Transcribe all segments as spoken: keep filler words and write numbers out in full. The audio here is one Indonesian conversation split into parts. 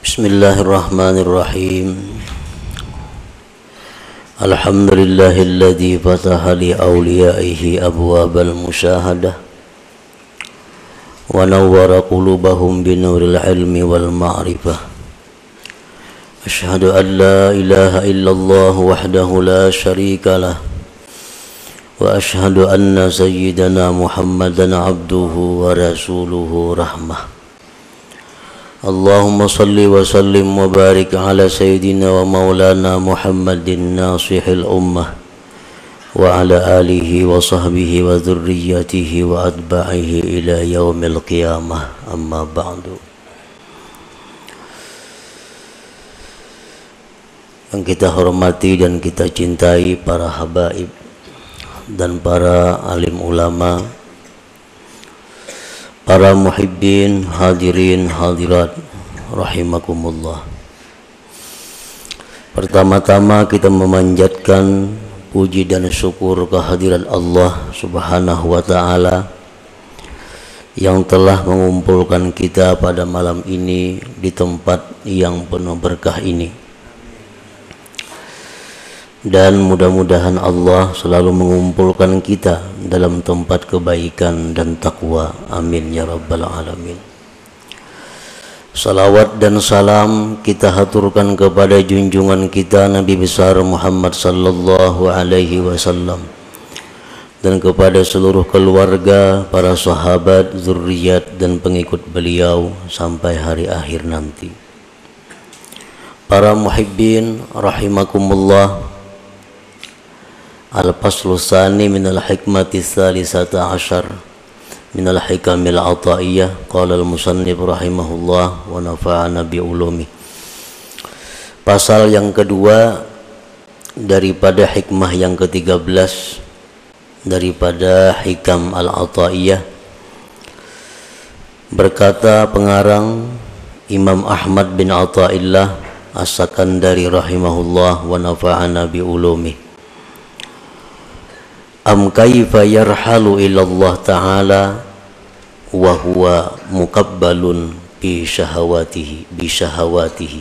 Bismillahirrahmanirrahim. Alhamdulillahilladzi fataha li awliyaihi abwabal musyahadah wa nawwara qulubahum binuril ilmi wal ma'rifah. Asyhadu an la ilaha illallah wahdahu la syarika lah wa asyhadu anna sayyidana Muhammadan abduhu wa rasuluhu rahmah. Allahumma salli wa sallim wa barik ala sayyidina wa maulana Muhammadin nasihil ummah wa ala alihi wa sahbihi wa dhurriyyatihi wa atba'ihi ila yaumil qiyamah, amma ba'du. Yang kita hormati dan kita cintai para habaib dan para alim ulama, para muhibbin, hadirin, hadirat, rahimakumullah. Pertama-tama kita memanjatkan puji dan syukur kehadiran Allah subhanahu wa ta'ala yang telah mengumpulkan kita pada malam ini di tempat yang penuh berkah ini. Dan mudah-mudahan Allah selalu mengumpulkan kita dalam tempat kebaikan dan takwa. Amin ya rabbal alamin. Salawat dan salam kita haturkan kepada junjungan kita Nabi besar Muhammad sallallahu alaihi wasallam dan kepada seluruh keluarga, para sahabat, zuriat dan pengikut beliau sampai hari akhir nanti. Para muhibbin rahimakumullah. Al-faslu tsani minal hikmati tsalisata asyar minal hikamil ataiyah. Qala al-musannif rahimahullah wa nafa'ana bi ulumi. Pasal yang kedua daripada hikmah yang ketiga belas daripada hikam al-ataiyah. Berkata pengarang Imam Ahmad bin Athaillah As-Sakandari rahimahullah wa nafa'ana bi ulumi. Am kaifa yarhalu ilallah ta'ala wa huwa muqabbalun bi syahawatihi bi syahawatihi.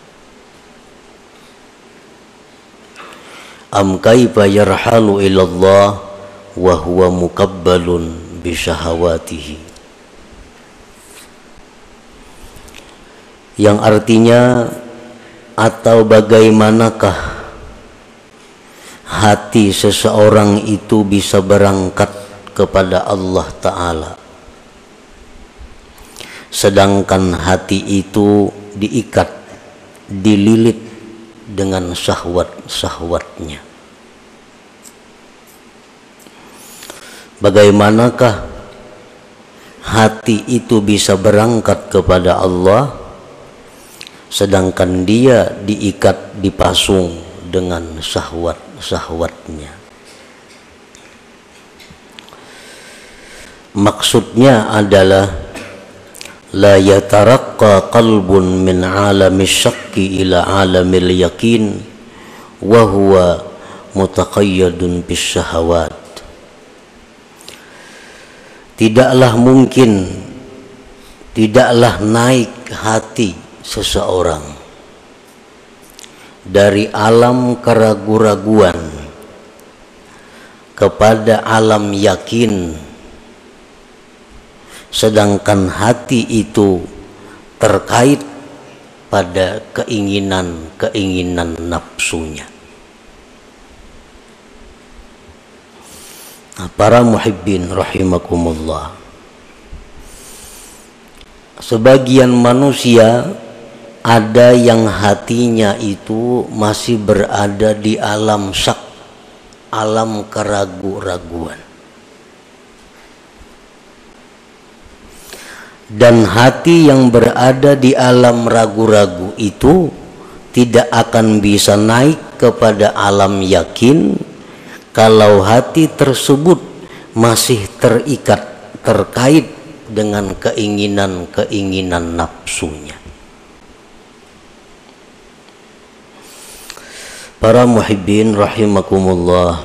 Am kaifa yarhalu ilallah wa huwa muqabbalun bi syahawatihi. Yang artinya, atau bagaimanakah hati seseorang itu bisa berangkat kepada Allah Ta'ala, sedangkan hati itu diikat, dililit dengan syahwat-syahwatnya. Bagaimanakah hati itu bisa berangkat kepada Allah, sedangkan dia diikat, dipasung dengan syahwat-syahwatnya. Maksudnya adalah la yataraqqa qalbun min alamis syakki ila alamil yakin wa huwa mutaqayyadun bis syahawat. Tidaklah mungkin, tidaklah naik hati seseorang dari alam keraguan-raguan kepada alam yakin, sedangkan hati itu terkait pada keinginan-keinginan nafsunya. Nah, para muhibbin rahimakumullah, sebagian manusia ada yang hatinya itu masih berada di alam syak, alam keraguan-raguan. Dan hati yang berada di alam ragu-ragu itu tidak akan bisa naik kepada alam yakin kalau hati tersebut masih terikat, terkait dengan keinginan-keinginan nafsunya. Para muhibbin rahimakumullah,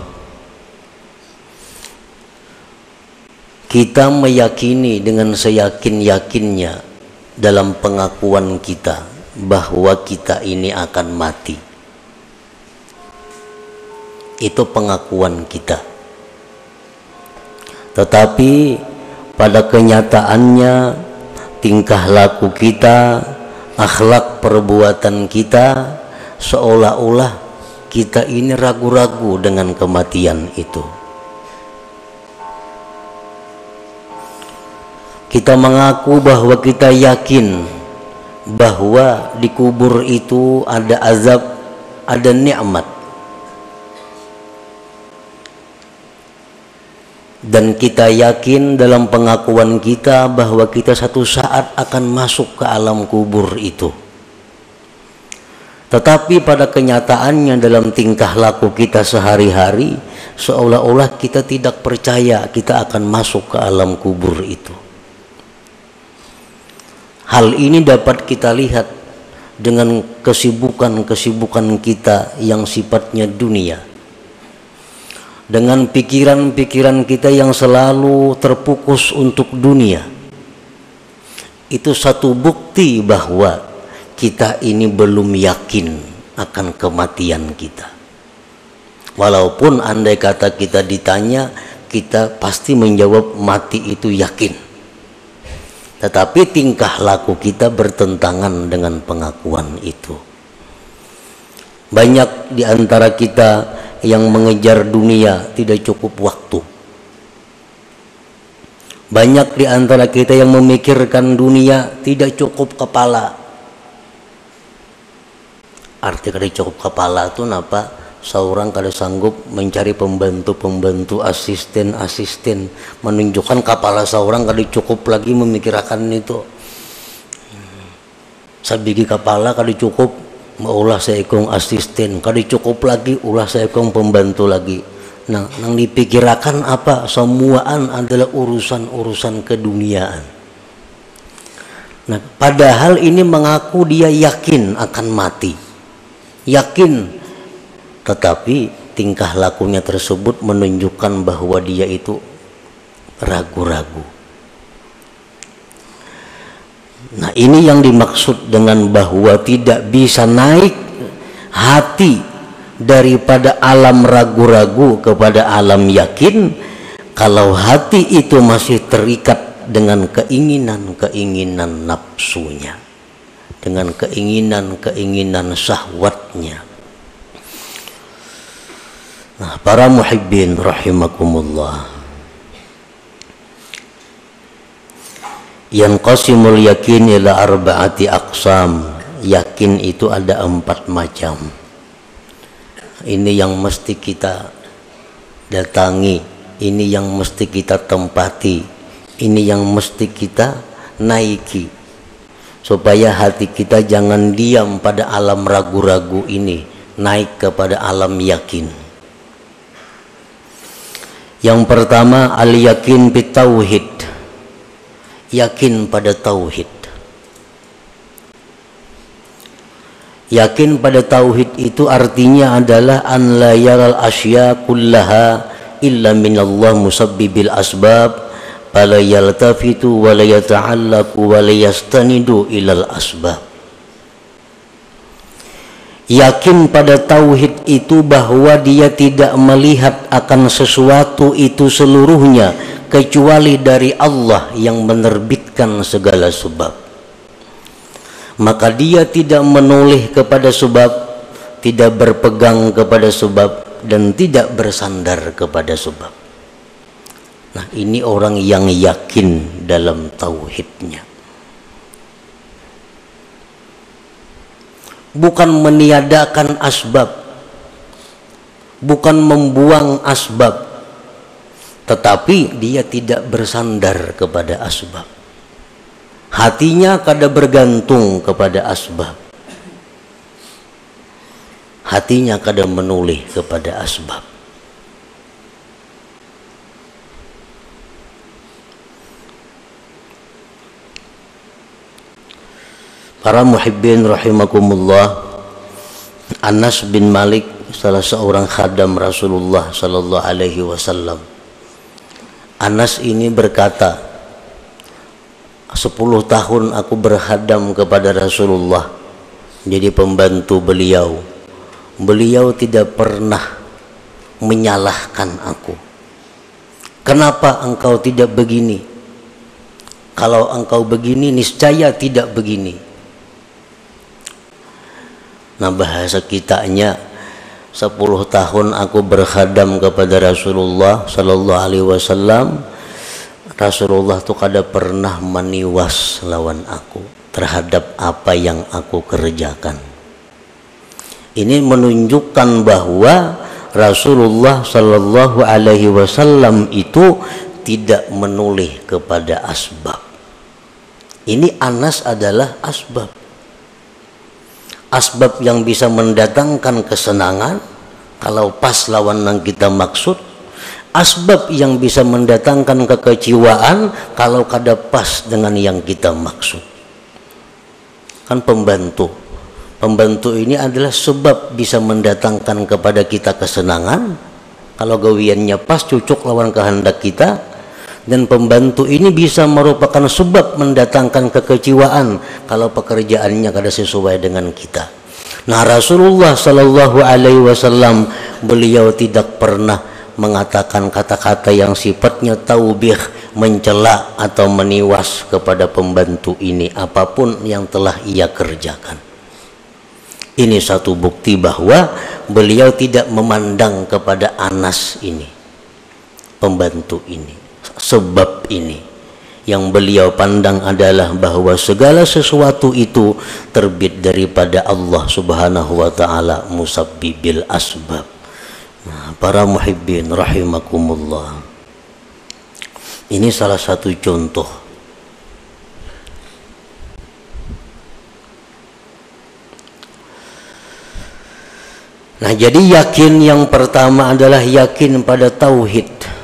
kita meyakini dengan seyakin-yakinnya dalam pengakuan kita bahwa kita ini akan mati. Itu pengakuan kita. Tetapi pada kenyataannya tingkah laku kita, akhlak perbuatan kita seolah-olah kita ini ragu-ragu dengan kematian itu. Kita mengaku bahwa kita yakin bahwa di kubur itu ada azab, ada nikmat. Dan kita yakin dalam pengakuan kita bahwa kita satu saat akan masuk ke alam kubur itu. Tetapi pada kenyataannya dalam tingkah laku kita sehari-hari seolah-olah kita tidak percaya kita akan masuk ke alam kubur itu. Hal ini dapat kita lihat dengan kesibukan-kesibukan kita yang sifatnya dunia, dengan pikiran-pikiran kita yang selalu terfokus untuk dunia. Itu satu bukti bahwa kita ini belum yakin akan kematian kita. Walaupun andai kata kita ditanya, kita pasti menjawab mati itu yakin. Tetapi tingkah laku kita bertentangan dengan pengakuan itu. Banyak di antara kita yang mengejar dunia tidak cukup waktu. Banyak di antara kita yang memikirkan dunia tidak cukup kepala. Arti kada cukup kepala itu napa? Seorang kada sanggup mencari pembantu-pembantu, asisten-asisten, menunjukkan kepala seorang kada cukup lagi memikirkan itu. Sabigi kepala kada cukup, maulah seekong asisten, kada cukup lagi, ulah seekong pembantu lagi. Nah, yang dipikirkan apa? Semuaan adalah urusan-urusan keduniaan. Nah, padahal ini mengaku dia yakin akan mati, yakin. Tetapi tingkah lakunya tersebut menunjukkan bahwa dia itu ragu-ragu. Nah, ini yang dimaksud dengan bahwa tidak bisa naik hati daripada alam ragu-ragu kepada alam yakin kalau hati itu masih terikat dengan keinginan-keinginan nafsunya, dengan keinginan-keinginan syahwatnya. Nah, para muhibbin rahimakumullah, yanqasimul yakin ila arba'ati aqsam. Yakin itu ada empat macam. Ini yang mesti kita datangi, ini yang mesti kita tempati, ini yang mesti kita naiki, supaya hati kita jangan diam pada alam ragu-ragu ini, naik kepada alam yakin. Yang pertama, al-yakin bitauhid, yakin pada tauhid. Yakin pada tauhid itu artinya adalah an la yaral asya kullaha illa minallah musabbibil asbab fala yaltafitu wa la yata'allaqu wa la yastanidu ilal asbab. Yakin pada tauhid itu bahwa dia tidak melihat akan sesuatu itu seluruhnya kecuali dari Allah yang menerbitkan segala sebab. Maka dia tidak menoleh kepada sebab, tidak berpegang kepada sebab, dan tidak bersandar kepada sebab. Nah, ini orang yang yakin dalam tauhidnya. Bukan meniadakan asbab, bukan membuang asbab, tetapi dia tidak bersandar kepada asbab. Hatinya kada bergantung kepada asbab, hatinya kada menoleh kepada asbab. Para muhibbin rahimakumullah, Anas bin Malik, salah seorang khadam Rasulullah sallallahu alaihi wasallam. Anas ini berkata, sepuluh tahun aku berkhadam kepada Rasulullah jadi pembantu beliau. Beliau tidak pernah menyalahkan aku. Kenapa engkau tidak begini? Kalau engkau begini, niscaya tidak begini. Nah, bahasa kitanya, sepuluh tahun aku berkhadam kepada Rasulullah Sallallahu Alaihi Wasallam. Rasulullah tuh kada pernah meniwas lawan aku terhadap apa yang aku kerjakan. Ini menunjukkan bahwa Rasulullah Sallallahu Alaihi Wasallam itu tidak menoleh kepada asbab. Ini Anas adalah asbab. Asbab yang bisa mendatangkan kesenangan kalau pas lawan yang kita maksud. Asbab yang bisa mendatangkan kekecewaan kalau kada pas dengan yang kita maksud. Kan pembantu. Pembantu ini adalah sebab bisa mendatangkan kepada kita kesenangan kalau gawiannya pas cocok lawan kehendak kita, dan pembantu ini bisa merupakan sebab mendatangkan kekecewaan kalau pekerjaannya kada sesuai dengan kita. Nah, Rasulullah Sallallahu Alaihi Wasallam beliau tidak pernah mengatakan kata-kata yang sifatnya taubih, mencela atau meniwas kepada pembantu ini apapun yang telah ia kerjakan. Ini satu bukti bahwa beliau tidak memandang kepada Anas ini, pembantu ini, sebab ini. Yang beliau pandang adalah bahwa segala sesuatu itu terbit daripada Allah Subhanahu wa Ta'ala, musabbibil asbab. Nah, para muhibbin rahimakumullah, ini salah satu contoh. Nah, jadi yakin yang pertama adalah yakin pada tauhid.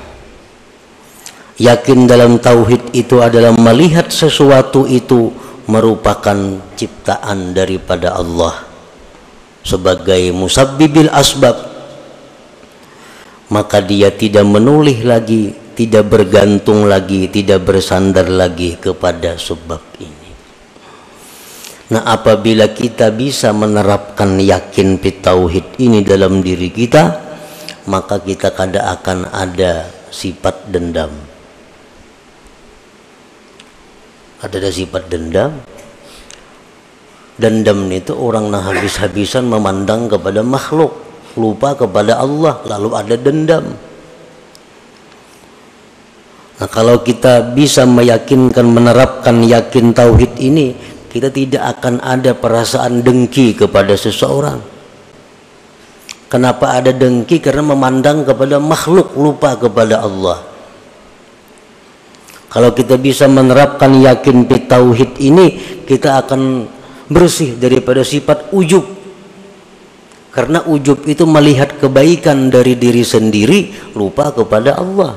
Yakin dalam tauhid itu adalah melihat sesuatu itu merupakan ciptaan daripada Allah sebagai musabbibil asbab. Maka dia tidak menoleh lagi, tidak bergantung lagi, tidak bersandar lagi kepada sebab ini. Nah, apabila kita bisa menerapkan yakin fi tauhid ini dalam diri kita, maka kita kada akan ada sifat dendam. Ada sifat dendam. Dendam itu orang nah habis-habisan memandang kepada makhluk, lupa kepada Allah, lalu ada dendam. Nah, kalau kita bisa meyakinkan, menerapkan yakin tauhid ini, kita tidak akan ada perasaan dengki kepada seseorang. Kenapa ada dengki? Karena memandang kepada makhluk, lupa kepada Allah. Kalau kita bisa menerapkan yakin fi tauhid ini, kita akan bersih daripada sifat ujub. Karena ujub itu melihat kebaikan dari diri sendiri, lupa kepada Allah.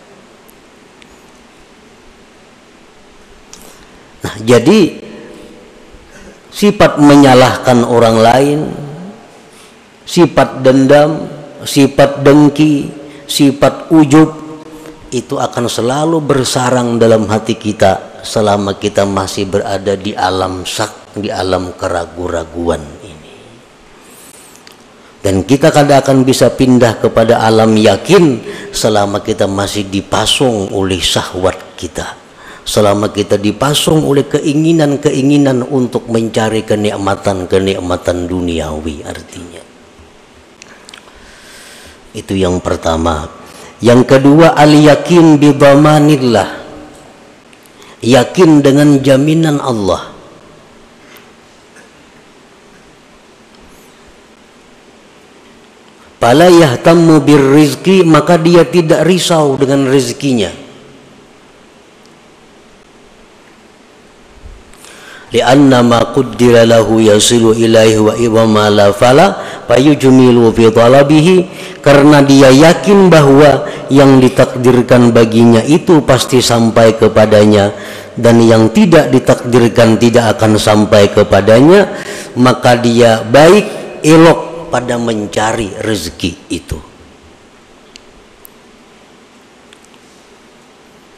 Nah, jadi sifat menyalahkan orang lain, sifat dendam, sifat dengki, sifat ujub itu akan selalu bersarang dalam hati kita selama kita masih berada di alam syak, di alam keraguan-raguan ini. Dan kita kadang akan bisa pindah kepada alam yakin selama kita masih dipasung oleh syahwat kita, selama kita dipasung oleh keinginan-keinginan untuk mencari kenikmatan-kenikmatan duniawi. Artinya itu yang pertama. Yang kedua, al-yakin bi dhamanillah, yakin dengan jaminan Allah. Fala yahtammu birrizqi, maka dia tidak risau dengan rezekinya. Lianna ma qaddara lahu yasilu ilaihi wa ma la fala fayujmilu fi talabihi, karena dia yakin bahwa yang ditakdirkan baginya itu pasti sampai kepadanya, dan yang tidak ditakdirkan tidak akan sampai kepadanya, maka dia baik elok pada mencari rezeki itu.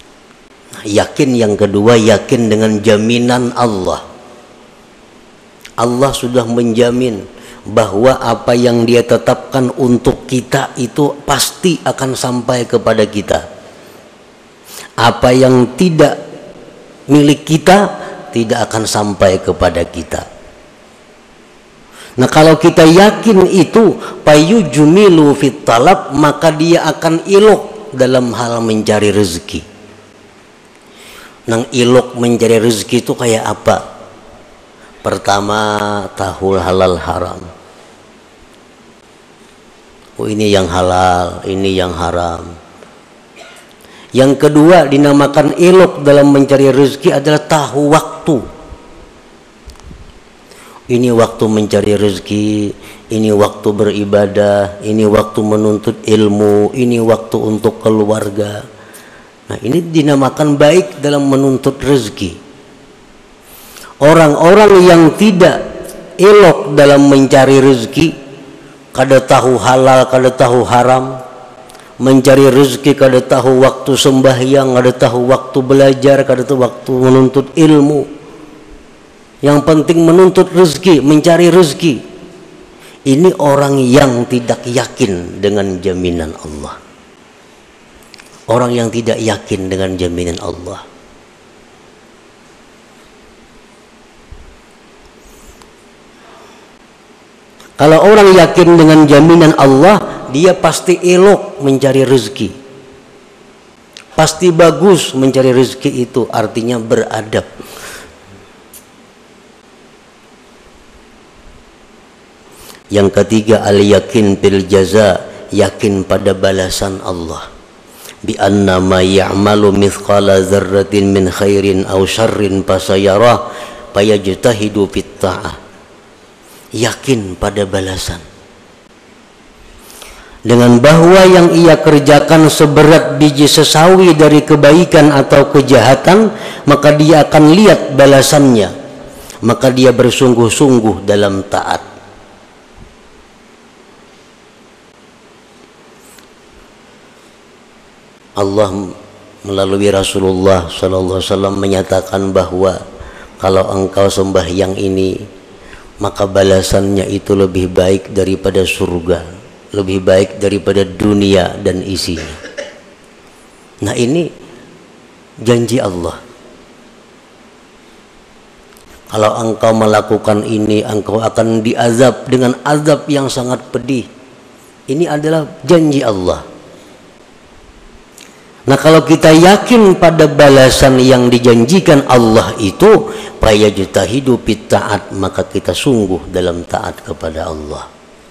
Yakin yang kedua, yakin dengan jaminan Allah. Allah sudah menjamin bahwa apa yang Dia tetapkan untuk kita itu pasti akan sampai kepada kita. Apa yang tidak milik kita tidak akan sampai kepada kita. Nah, kalau kita yakin itu, payujmilu fit talab, maka dia akan ilok dalam hal mencari rezeki. Nang ilok mencari rezeki itu kayak apa? Pertama, tahu halal haram. Oh, ini yang halal, ini yang haram. Yang kedua, dinamakan ilok dalam mencari rezeki adalah tahu waktu. Ini waktu mencari rezeki, ini waktu beribadah, ini waktu menuntut ilmu, ini waktu untuk keluarga. Nah, ini dinamakan baik dalam menuntut rezeki. Orang-orang yang tidak elok dalam mencari rezeki, kada tahu halal, kada tahu haram, mencari rezeki kada tahu waktu sembahyang, kada tahu waktu belajar, kada tahu waktu menuntut ilmu. Yang penting menuntut rezeki, mencari rezeki. Ini orang yang tidak yakin dengan jaminan Allah. Orang yang tidak yakin dengan jaminan Allah. Kalau orang yakin dengan jaminan Allah, dia pasti elok mencari rezeki. Pasti bagus mencari rezeki itu, artinya beradab. Yang ketiga, al-yakin bil jaza, yakin pada balasan Allah. Bi anna ma ya'malu mithqala dzarratin min khairin aw syarrin fasayarah fayajtahidu fit ta'ah. Yakin pada balasan. Dengan bahwa yang ia kerjakan seberat biji sesawi dari kebaikan atau kejahatan, maka dia akan lihat balasannya. Maka dia bersungguh-sungguh dalam taat. Allah melalui Rasulullah Sallallahu Alaihi Wasallam menyatakan bahwa kalau engkau sembahyang ini, maka balasannya itu lebih baik daripada surga, lebih baik daripada dunia dan isinya. Nah, ini janji Allah. Kalau engkau melakukan ini, engkau akan diazab dengan azab yang sangat pedih. Ini adalah janji Allah. Nah, kalau kita yakin pada balasan yang dijanjikan Allah itu, fayajtahidu fit ta'at, maka kita sungguh dalam taat kepada Allah.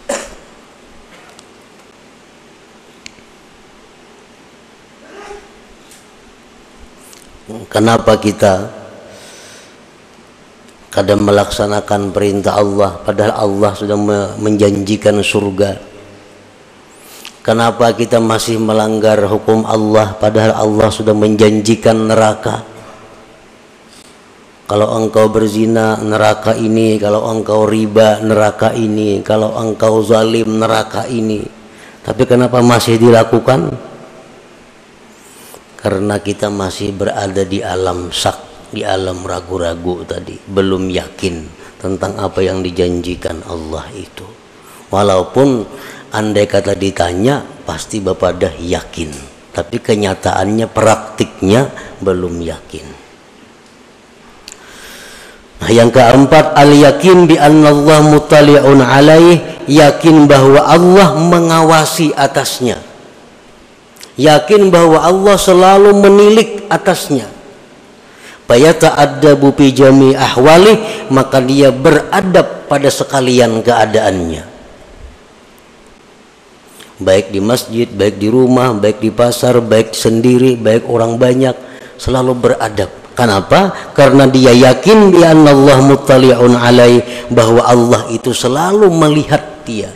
Kenapa kita kadang melaksanakan perintah Allah padahal Allah sudah menjanjikan surga? Kenapa kita masih melanggar hukum Allah padahal Allah sudah menjanjikan neraka? Kalau engkau berzina, neraka ini. Kalau engkau riba, neraka ini. Kalau engkau zalim, neraka ini. Tapi kenapa masih dilakukan? Karena kita masih berada di alam syak, di alam ragu-ragu tadi, belum yakin tentang apa yang dijanjikan Allah itu. Walaupun andai kata ditanya, pasti Bapak dah yakin. Tapi kenyataannya, praktiknya belum yakin. Nah, yang keempat, al-yakin bi anna Allah muttali'un alaih, yakin bahwa Allah mengawasi atasnya. Yakin bahwa Allah selalu menilik atasnya. Fayata'addabu bi jami' ahwali, maka dia beradab pada sekalian keadaannya. Baik di masjid, baik di rumah, baik di pasar, baik sendiri, baik orang banyak, selalu beradab. Kenapa? Karena dia yakin bi anna Allah muttali'un alaih, bahwa Allah itu selalu melihat dia.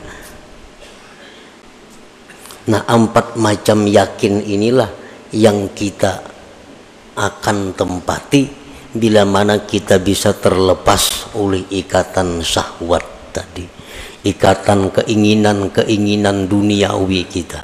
Nah, empat macam yakin inilah yang kita akan tempati bila mana kita bisa terlepas oleh ikatan syahwat tadi, ikatan keinginan-keinginan duniawi kita.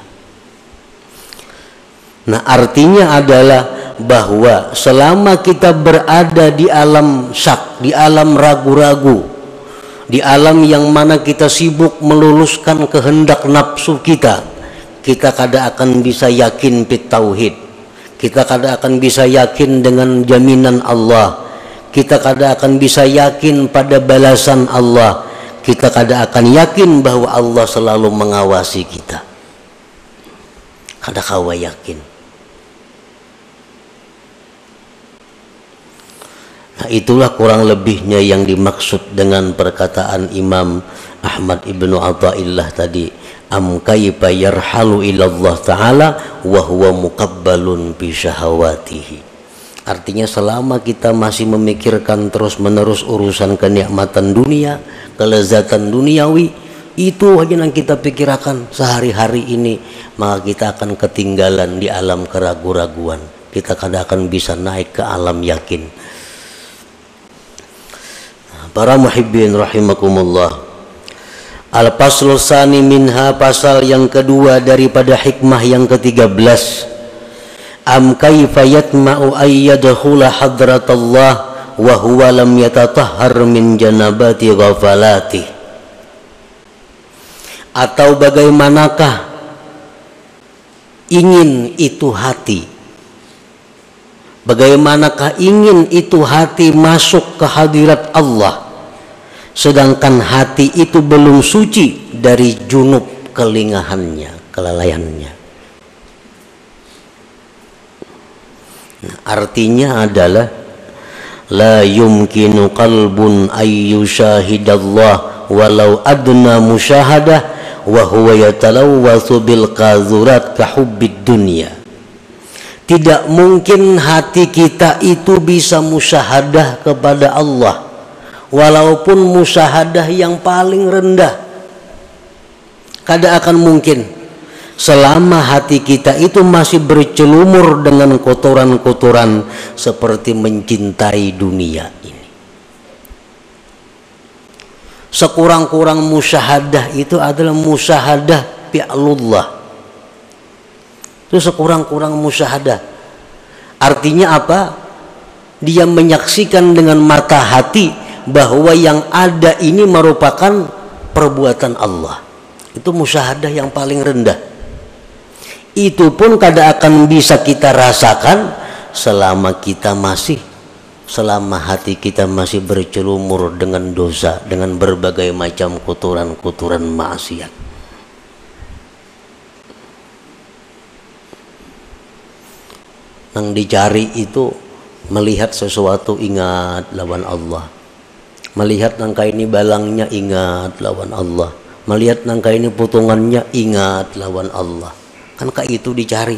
Nah, artinya adalah bahwa selama kita berada di alam syak, di alam ragu-ragu, di alam yang mana kita sibuk meluluskan kehendak nafsu kita, kita kada akan bisa yakin pit tauhid, kita kada akan bisa yakin dengan jaminan Allah, kita kada akan bisa yakin pada balasan Allah, kita kada akan yakin bahwa Allah selalu mengawasi kita. Kada kawa yakin. Nah, itulah kurang lebihnya yang dimaksud dengan perkataan Imam Ahmad ibnu Athaillah tadi, am kaifa yarhalu ilallah ta'ala wa huwa muqabbalun bi syahawatihi. Artinya selama kita masih memikirkan terus menerus urusan kenikmatan dunia, kelezatan duniawi, itu aja yang kita pikirkan sehari-hari ini, maka kita akan ketinggalan di alam keraguan-raguan, kita kada akan bisa naik ke alam yakin. Para muhibbin rahimakumullah, al-faslu tsani minha, pasal yang kedua daripada hikmah yang ketiga belas, am kaifa yatma'u ay yadkhula hadratallah wa huwa lam yatatahhar min janabati ghafalati. Atau bagaimanakah ingin itu hati, bagaimanakah ingin itu hati masuk ke hadirat Allah, sedangkan hati itu belum suci dari junub kelingahannya, kelalaiannya. Nah, artinya adalah la yumkinu qalbun ay yushahidallah walau adna musyahadah wa huwa yatalawwathu bil qazurat ka hubbid dunya. Tidak mungkin hati kita itu bisa musyahadah kepada Allah, walaupun musyahadah yang paling rendah. Kada akan mungkin selama hati kita itu masih bercelumur dengan kotoran-kotoran seperti mencintai dunia ini. Sekurang-kurang musyahadah itu adalah musyahadah fi'lullah. Itu sekurang-kurang musyahadah. Artinya apa? Dia menyaksikan dengan mata hati bahwa yang ada ini merupakan perbuatan Allah. Itu musyahadah yang paling rendah. Itu pun kada akan bisa kita rasakan selama kita masih, selama hati kita masih bercelumur dengan dosa, dengan berbagai macam kotoran-kotoran maksiat. Yang dicari itu melihat sesuatu, ingat lawan Allah. Melihat nangka ini balangnya, ingat lawan Allah. Melihat nangka ini potongannya, ingat lawan Allah. Kan kayak itu dicari.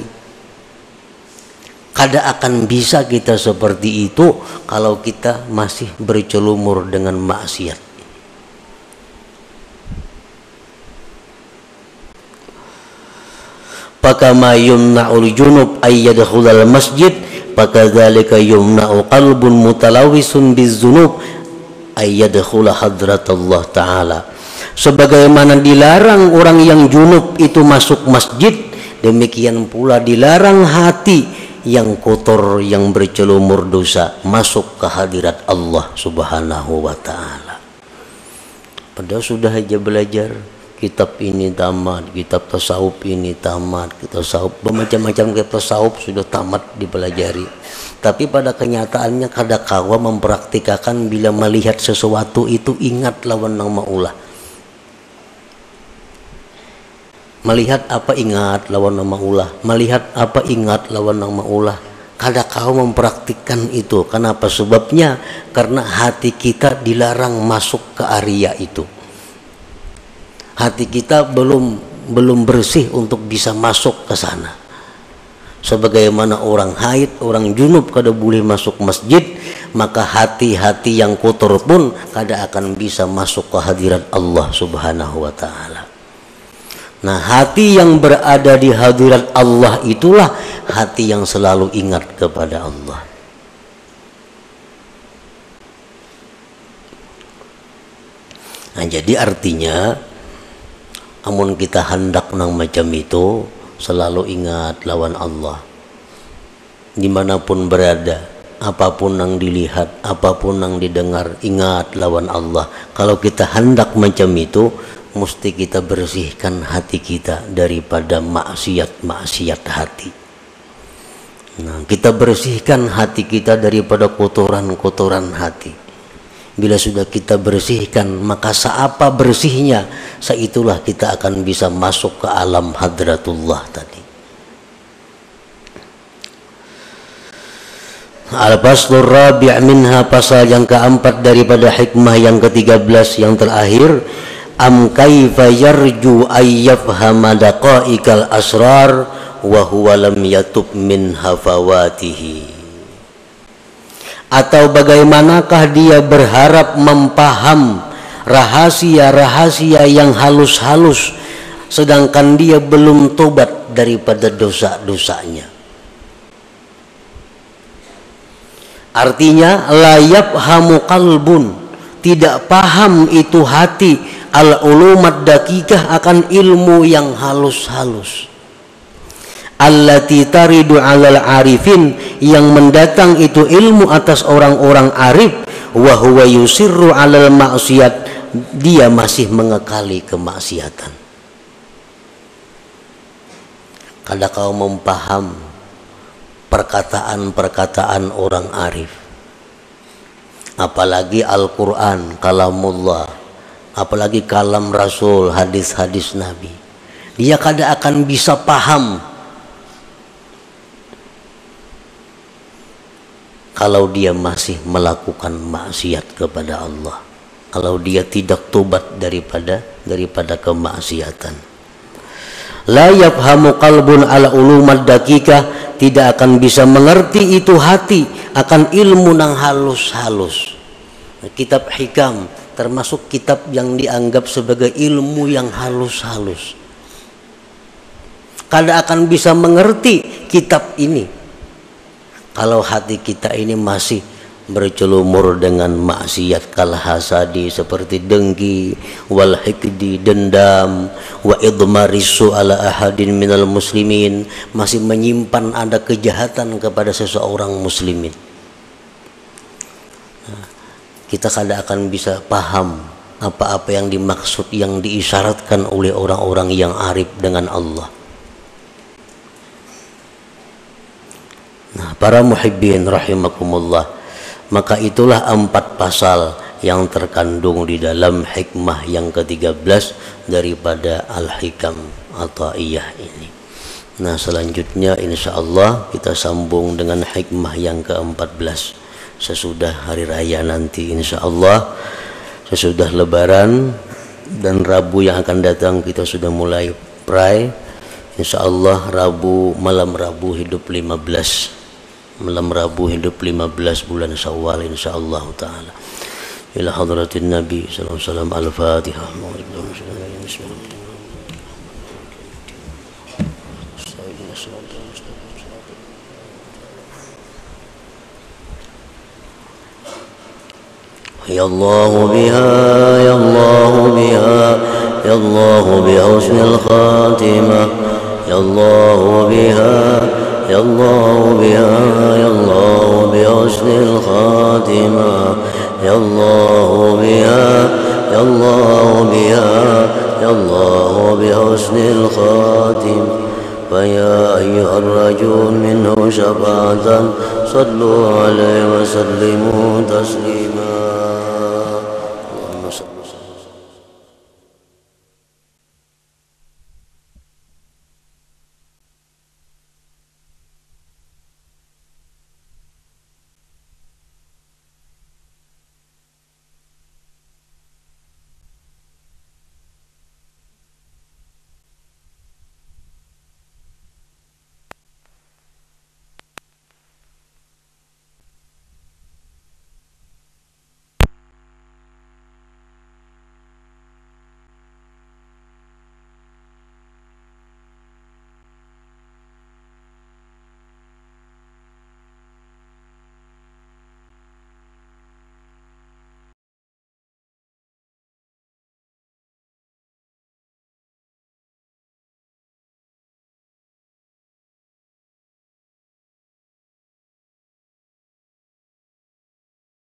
Kada akan bisa kita seperti itu kalau kita masih bercelumur dengan maksiat. Fakama yumna'ul junub ay yadkhulal masjid, fakadzalika yumna'u qalbun mutalawisun bizzunub ay yadkhula hadratullah ta'ala. Sebagaimana dilarang orang yang junub itu masuk masjid, demikian pula dilarang hati yang kotor, yang bercelumur dosa masuk ke hadirat Allah subhanahu wa ta'ala. Padahal sudah aja belajar kitab ini tamat, kitab tasawuf ini tamat, kitab tasawuf bermacam-macam kitab tasawuf sudah tamat dipelajari, tapi pada kenyataannya kada kawa mempraktikakan. Bila melihat sesuatu itu ingat lawan nama ulah. Melihat apa ingat lawan nama ulah, melihat apa ingat lawan nama ulah. Kada kawa mempraktikkan itu. Kenapa? Sebabnya karena hati kita dilarang masuk ke area itu. Hati kita belum belum bersih untuk bisa masuk ke sana. Sebagaimana orang haid, orang junub kada boleh masuk masjid, maka hati-hati yang kotor pun kada akan bisa masuk ke hadirat Allah subhanahu wa ta'ala. Nah, hati yang berada di hadirat Allah itulah hati yang selalu ingat kepada Allah. Nah, jadi artinya amun kita hendak nang macam itu, selalu ingat lawan Allah dimanapun berada. apapun yang dilihat, apapun yang didengar, ingat lawan Allah. Kalau kita hendak macam itu, mesti kita bersihkan hati kita daripada maksiat-maksiat hati. Nah, kita bersihkan hati kita daripada kotoran-kotoran hati. Bila sudah kita bersihkan, maka seapa bersihnya, seitulah kita akan bisa masuk ke alam hadratullah tadi. Al-Faslur Rabi' minha, pasal yang keempat daripada hikmah yang ketiga belas yang terakhir. Am kaifa yarju ayyafhama daqa'iqal asrar wa huwa lam yatub min hafawatihi. Atau bagaimanakah dia berharap mempaham rahasia-rahasia yang halus-halus sedangkan dia belum tobat daripada dosa-dosanya. Artinya la yafhamu qalbun, tidak paham itu hati, al-ulumat dakikah, akan ilmu yang halus-halus. Allati taridu 'alal arifin, yang mendatang itu ilmu atas orang-orang arif. Wa huwa yusirru 'alal maksiat, dia masih mengekali kemaksiatan. Kalau kau mempaham perkataan-perkataan orang arif, apalagi Al-Quran, kalamullah, apalagi kalam Rasul, hadis-hadis Nabi, dia kada akan bisa paham kalau dia masih melakukan maksiat kepada Allah, kalau dia tidak tobat daripada daripada kemaksiatan. La yafhamu qalbun ala ulumat dakikah, tidak akan bisa mengerti itu hati akan ilmu nang halus-halus. Kitab hikam termasuk kitab yang dianggap sebagai ilmu yang halus-halus. Kada akan bisa mengerti kitab ini kalau hati kita ini masih bercelumur dengan maksiat kal hasadi, seperti dengki, wal hikdi, dendam, wa idmarisu ala ahadin minal muslimin, masih menyimpan ada kejahatan kepada seseorang muslimin. Nah, kita kada akan bisa paham apa-apa yang dimaksud, yang diisyaratkan oleh orang-orang yang arif dengan Allah. Nah, para muhibbin rahimakumullah, maka itulah empat pasal yang terkandung di dalam hikmah yang ketiga belas daripada Al-Hikam Athaiyah ini. Nah, selanjutnya insya Allah kita sambung dengan hikmah yang keempat belas sesudah hari raya nanti, insya Allah sesudah lebaran dan Rabu yang akan datang kita sudah mulai pray. Insya Allah Rabu, malam Rabu hidup lima belas, malam Rabu hidup lima belas bulan Syawal insyaallah taala. Ila hadratin Nabi sallallahu alaihi wasallam. Al-Fatihah. Ya Allah biha, ya Allah biha, ya Allah bi husnil khatimah, ya Allah biha, ya Allah biha, ya Allah bi husnil khatimah, ya Allah biha, ya Allah biha, ya Allah bi husnil khatimah. فيا أيها الرجل منه شفاعة صلوا عليه وسلموا تسليما.